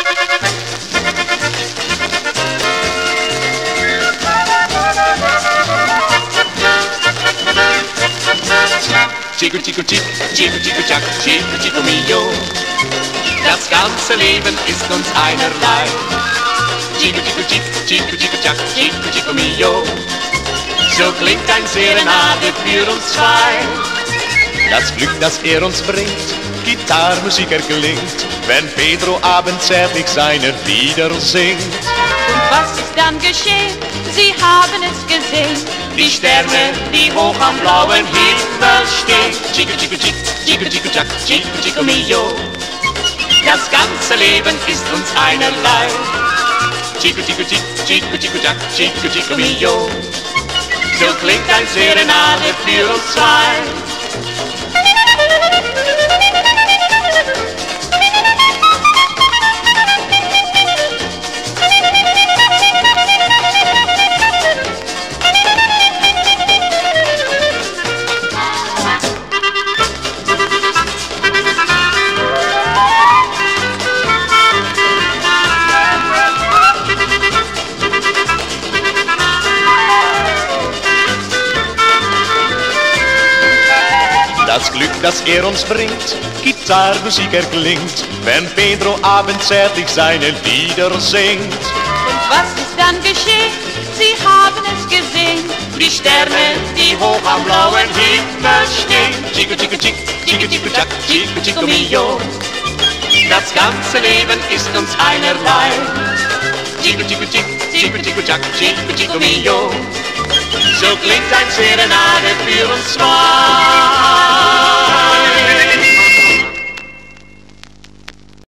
Chico, chico, chico, chico, chico, chac, chico, chico mio. Das ganze Leben ist uns einerlei. Chico, chico, chico, chico, chico, chac, chico, chico mio. So klingt ein Serenade für uns zwei. Das Glück, das uns bringt, Gitarrenmusik erklingt, wenn Pedro abendzärtlich seine Lieder singt. Und was ist dann geschehen? Sie haben es gesehen. Die Sterne, die hoch am blauen Himmel stehen. Chico, chico, chico, chico, chico, chac, chico, chico mio. Das ganze Leben ist uns einerlei. Chico, chico, chico, chico, chico, chac, chico, chico mio. So klingt ein Serenade für uns zwei. Das Glück, das uns bringt, Gitarrenmusik erklingt, wenn Pedro abendzärtlich seine Lieder singt. Und was ist dann geschehen? Sie haben es gesehen. Die Sterne, die hoch am blauen Himmel stehen. Chico, chico, chico, chico, chico, chac, chico, chico mio. Das ganze Leben ist uns einerlei. Chico, chico, chico, chico, chico, chac, chico, chico mio. So klingt ein Serenade für uns zwei.